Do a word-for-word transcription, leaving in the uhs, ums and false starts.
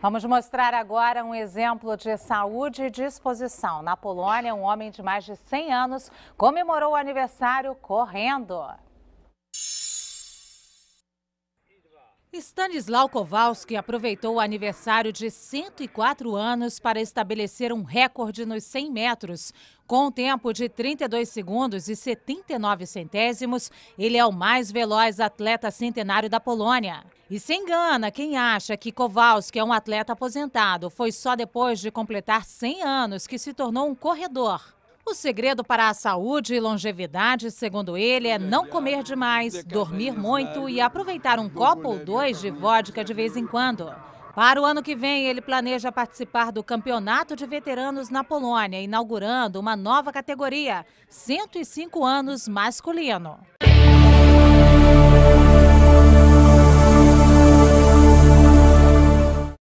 Vamos mostrar agora um exemplo de saúde e disposição. Na Polônia, um homem de mais de cem anos comemorou o aniversário correndo. Stanisław Kowalski aproveitou o aniversário de cento e quatro anos para estabelecer um recorde nos cem metros. Com um tempo de trinta e dois segundos e setenta e nove centésimos, ele é o mais veloz atleta centenário da Polônia. E se engana quem acha que Kowalski é um atleta aposentado. Foi só depois de completar cem anos que se tornou um corredor. O segredo para a saúde e longevidade, segundo ele, é não comer demais, dormir muito e aproveitar um copo ou dois de vodka de vez em quando. Para o ano que vem, ele planeja participar do Campeonato de Veteranos na Polônia, inaugurando uma nova categoria, cento e cinco anos masculino.